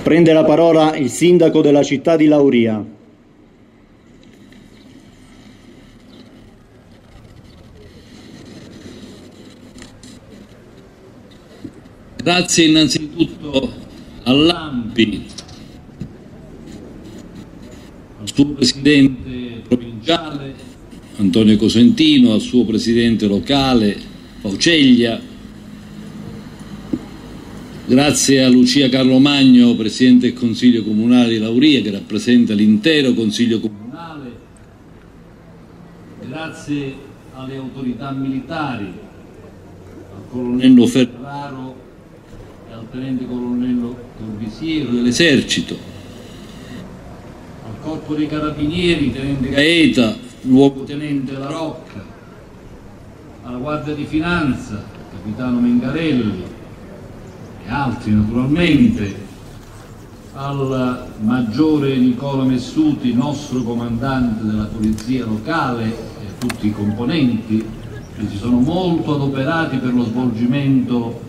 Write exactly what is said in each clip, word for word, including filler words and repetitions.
Prende la parola il sindaco della città di Lauria. Grazie innanzitutto all'Ampi, al suo presidente provinciale Antonio Cosentino, al suo presidente locale Fauceglia. Grazie a Lucia Carlomagno, Presidente del Consiglio Comunale di Lauria, che rappresenta l'intero Consiglio Comunale. Grazie alle autorità militari, al colonnello Ferraro e al tenente colonnello Corvisiero dell'Esercito, al Corpo dei Carabinieri, tenente Gaeta, luogotenente La Rocca, alla Guardia di Finanza, capitano Mengarelli, altri naturalmente, al maggiore Nicola Messuti, nostro comandante della polizia locale, e a tutti i componenti che si sono molto adoperati per lo svolgimento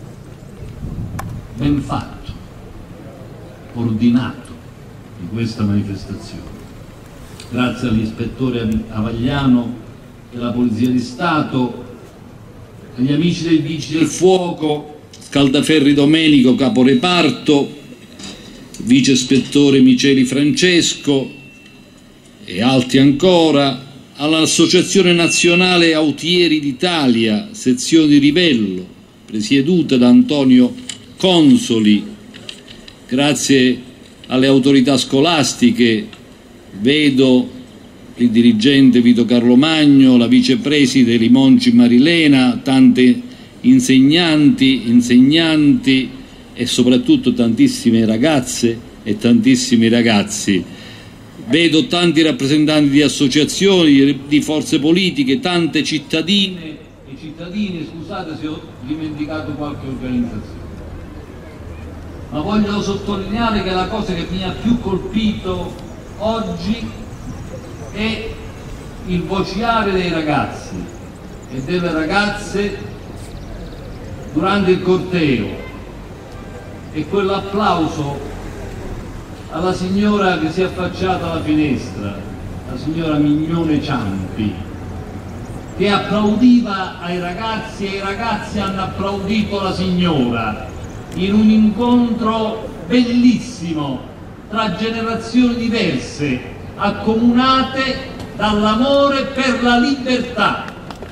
ben fatto, ordinato di questa manifestazione. Grazie all'ispettore Avagliano e alla Polizia di Stato, agli amici dei Vigili del Fuoco, Caldaferri Domenico, caporeparto, vice ispettore Miceli Francesco e altri ancora, all'Associazione Nazionale Autieri d'Italia, sezione di Rivello, presieduta da Antonio Consoli. Grazie alle autorità scolastiche, vedo il dirigente Vito Carlomagno, la vicepreside Limonci Marilena, tante insegnanti, insegnanti e soprattutto tantissime ragazze e tantissimi ragazzi. Vedo tanti rappresentanti di associazioni, di forze politiche, tante cittadine e cittadini, scusate se ho dimenticato qualche organizzazione. Ma voglio sottolineare che la cosa che mi ha più colpito oggi è il vociare dei ragazzi e delle ragazze durante il corteo e quell'applauso alla signora che si è affacciata alla finestra, la signora Mignone Ciampi, che applaudiva ai ragazzi e i ragazzi hanno applaudito la signora in un incontro bellissimo tra generazioni diverse, accomunate dall'amore per la libertà.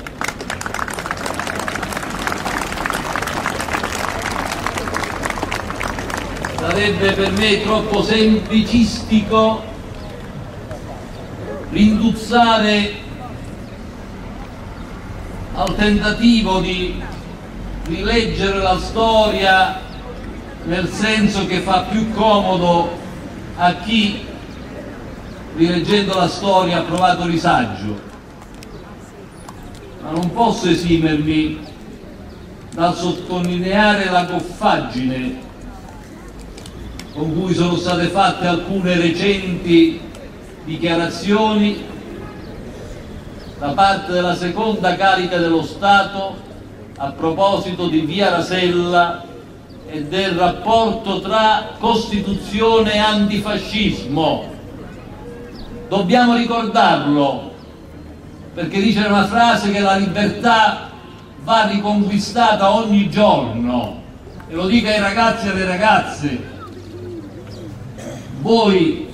Sarebbe per me troppo semplicistico rinduzzare al tentativo di rileggere la storia nel senso che fa più comodo a chi, rileggendo la storia, ha provato risaggio. Ma non posso esimermi dal sottolineare la goffaggine con cui sono state fatte alcune recenti dichiarazioni da parte della seconda carica dello Stato a proposito di Via Rasella e del rapporto tra Costituzione e antifascismo. Dobbiamo ricordarlo, perché dice una frase che la libertà va riconquistata ogni giorno, e lo dico ai ragazzi e alle ragazze. Voi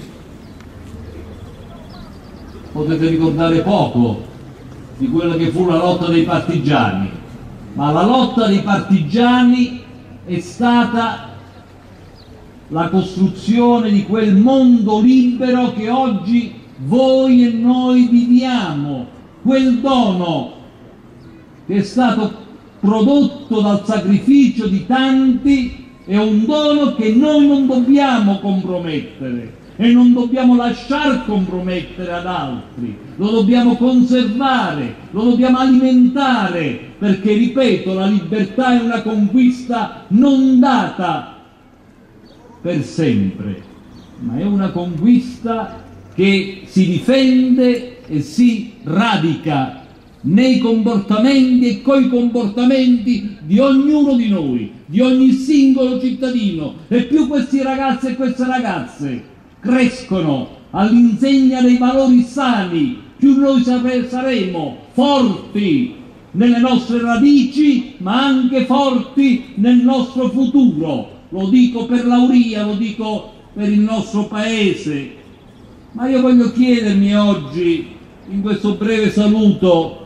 potete ricordare poco di quella che fu la lotta dei partigiani, ma la lotta dei partigiani è stata la costruzione di quel mondo libero che oggi voi e noi viviamo, quel dono che è stato prodotto dal sacrificio di tanti. È un dono che noi non dobbiamo compromettere e non dobbiamo lasciar compromettere ad altri, lo dobbiamo conservare, lo dobbiamo alimentare, perché, ripeto, la libertà è una conquista non data per sempre, ma è una conquista che si difende e si radica nei comportamenti e coi comportamenti di ognuno di noi, di ogni singolo cittadino. E più questi ragazzi e queste ragazze crescono all'insegna dei valori sani, più noi saremo forti nelle nostre radici, ma anche forti nel nostro futuro. Lo dico per Lauria, lo dico per il nostro paese. Ma io voglio chiedermi oggi, in questo breve saluto,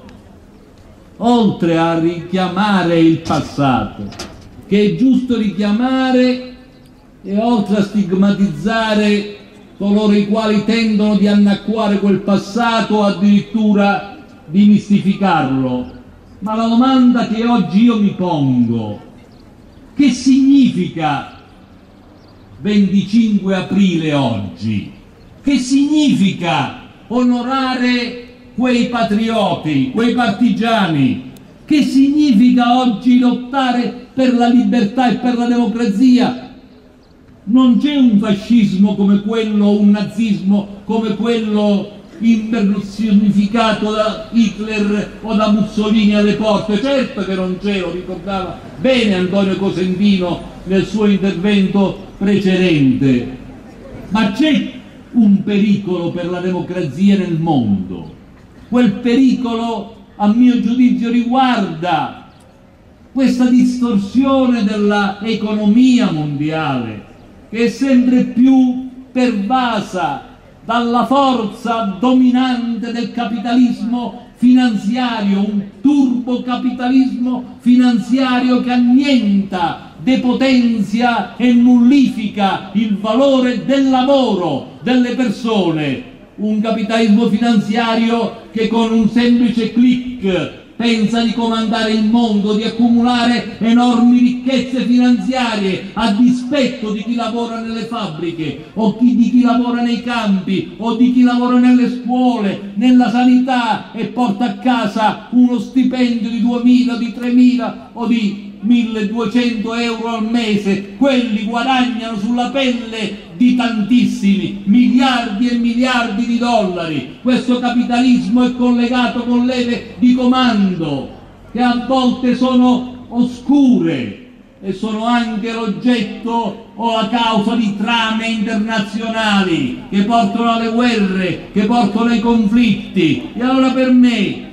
oltre a richiamare il passato, che è giusto richiamare, e oltre a stigmatizzare coloro i quali tendono di annacquare quel passato o addirittura di mistificarlo, ma la domanda che oggi io mi pongo: che significa venticinque aprile oggi? Che significa onorare quei patrioti, quei partigiani? Che significa oggi lottare per la libertà e per la democrazia? Non c'è un fascismo come quello, un nazismo come quello impersonificato da Hitler o da Mussolini alle porte. Certo che non c'è, lo ricordava bene Antonio Cosentino nel suo intervento precedente, ma c'è un pericolo per la democrazia nel mondo. Quel pericolo, a mio giudizio, riguarda questa distorsione dell'economia mondiale, che è sempre più pervasa dalla forza dominante del capitalismo finanziario, un turbocapitalismo finanziario che annienta, depotenzia e nullifica il valore del lavoro delle persone. Un capitalismo finanziario che con un semplice click pensa di comandare il mondo, di accumulare enormi ricchezze finanziarie a dispetto di chi lavora nelle fabbriche, o chi, di chi lavora nei campi, o di chi lavora nelle scuole, nella sanità, e porta a casa uno stipendio di duemila, di tremila o di milleduecento euro al mese. Quelli guadagnano sulla pelle di tantissimi, miliardi e miliardi di dollari. Questo capitalismo è collegato con leve di comando che a volte sono oscure e sono anche l'oggetto o la causa di trame internazionali che portano alle guerre, che portano ai conflitti. E allora per me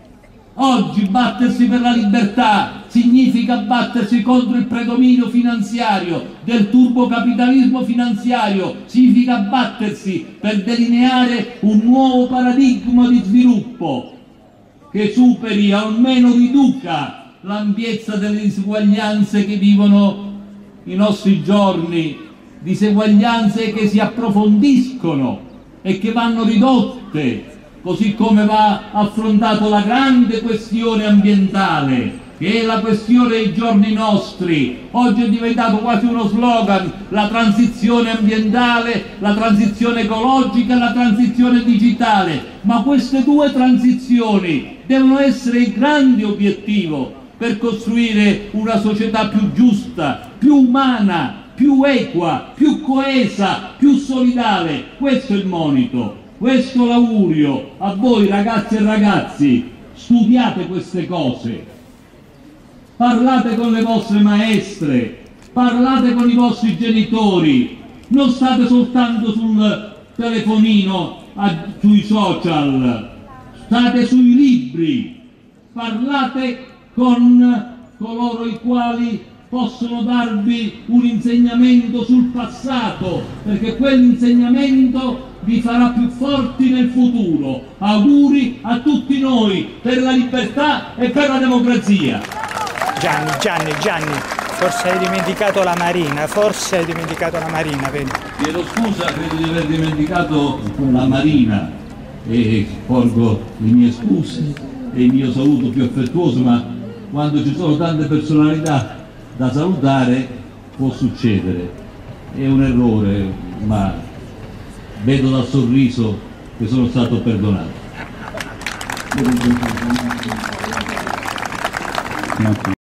oggi battersi per la libertà significa battersi contro il predominio finanziario del turbocapitalismo finanziario, significa battersi per delineare un nuovo paradigma di sviluppo che superi, almeno riduca, l'ampiezza delle diseguaglianze che vivono i nostri giorni, diseguaglianze che si approfondiscono e che vanno ridotte, così come va affrontato la grande questione ambientale, che è la questione dei giorni nostri. Oggi è diventato quasi uno slogan: la transizione ambientale, la transizione ecologica e la transizione digitale. Ma queste due transizioni devono essere il grande obiettivo per costruire una società più giusta, più umana, più equa, più coesa, più solidale. Questo è il monito. Questo l'augurio a voi ragazzi e ragazzi: studiate queste cose, parlate con le vostre maestre, parlate con i vostri genitori, non state soltanto sul telefonino, a, sui social, state sui libri, parlate con coloro i quali possono darvi un insegnamento sul passato, perché quell'insegnamento vi farà più forti nel futuro. Auguri a tutti noi per la libertà e per la democrazia. Gianni, Gianni, Gianni, forse hai dimenticato la Marina, forse hai dimenticato la Marina, vedi? Chiedo scusa, credo di aver dimenticato la Marina e porgo le mie scuse e il mio saluto più affettuoso, ma quando ci sono tante personalità da salutare può succedere. È un errore, ma vedo dal sorriso che sono stato perdonato.